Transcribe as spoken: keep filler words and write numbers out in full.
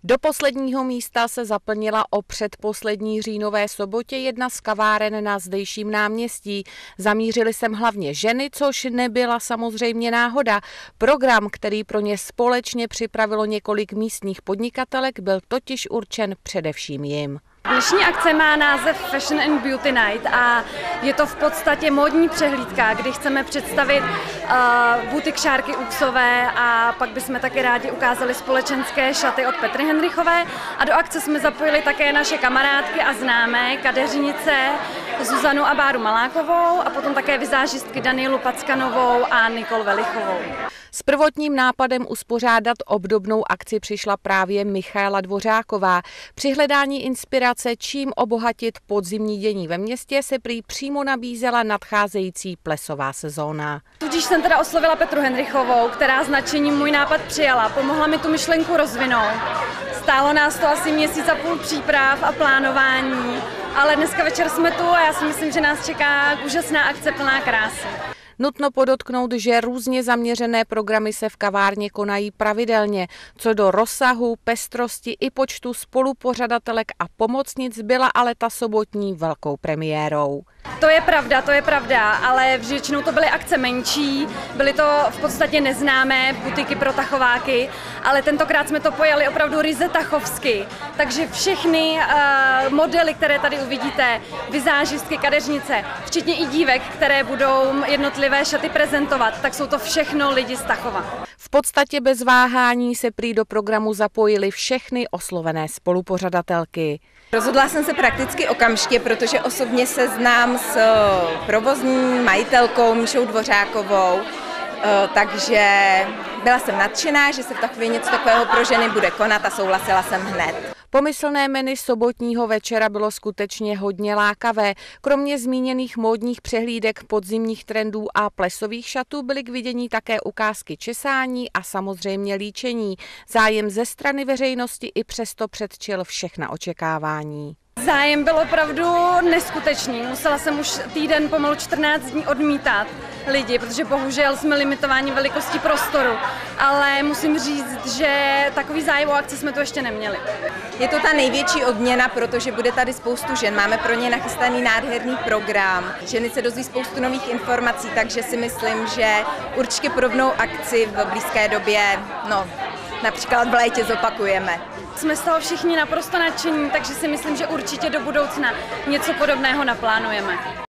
Do posledního místa se zaplnila o předposlední říjnové sobotě jedna z kaváren na zdejším náměstí. Zamířily sem hlavně ženy, což nebyla samozřejmě náhoda. Program, který pro ně společně připravilo několik místních podnikatelek, byl totiž určen především jim. Dnešní akce má název Fashion and Beauty Night a je to v podstatě módní přehlídka, kdy chceme představit uh, butikšárky Uxové a pak bychom také rádi ukázali společenské šaty od Petry Henrichové a do akce jsme zapojili také naše kamarádky a známé kadeřnice Zuzanu a Báru Malákovou a potom také vizážistky Danielu Packanovou a Nikol Velichovou. S prvotním nápadem uspořádat obdobnou akci přišla právě Michaela Dvořáková. Při hledání inspirace, čím obohatit podzimní dění ve městě, se prý přímo nabízela nadcházející plesová sezóna. Tudíž jsem teda oslovila Petru Henrichovou, která s nadšením můj nápad přijala. Pomohla mi tu myšlenku rozvinout. Stálo nás to asi měsíc a půl příprav a plánování, ale dneska večer jsme tu a já si myslím, že nás čeká úžasná akce plná krásy. Nutno podotknout, že různě zaměřené programy se v kavárně konají pravidelně. Co do rozsahu, pestrosti i počtu spolupořadatelek a pomocnic byla ale ta sobotní velkou premiérou. To je pravda, to je pravda, ale většinou to byly akce menší, byly to v podstatě neznámé butiky pro tachováky, ale tentokrát jsme to pojali opravdu ryze tachovsky. Takže všechny uh, modely, které tady uvidíte, vizážistky, kadeřnice, včetně i dívek, které budou jednotlivé šaty prezentovat, tak jsou to všechno lidi z Tachova. V podstatě bez váhání se prý do programu zapojily všechny oslovené spolupořadatelky. Rozhodla jsem se prakticky okamžitě, protože osobně se znám s provozní majitelkou Míšou Dvořákovou, takže byla jsem nadšená, že se v Tachově něco takového pro ženy bude konat a souhlasila jsem hned. Pomyslné menu sobotního večera bylo skutečně hodně lákavé. Kromě zmíněných módních přehlídek, podzimních trendů a plesových šatů byly k vidění také ukázky česání a samozřejmě líčení. Zájem ze strany veřejnosti i přesto předčil všechna očekávání. Zájem byl opravdu neskutečný. Musela jsem už týden, pomalu čtrnáct dní odmítat lidi, protože bohužel jsme limitováni velikostí prostoru. Ale musím říct, že takový zájem o akci jsme tu ještě neměli. Je to ta největší odměna, protože bude tady spoustu žen. Máme pro ně nachystaný nádherný program. Ženy se dozví spoustu nových informací, takže si myslím, že určitě podobnou akci v blízké době, no, například v létě zopakujeme. Jsme z toho všichni naprosto nadšení, takže si myslím, že určitě do budoucna něco podobného naplánujeme.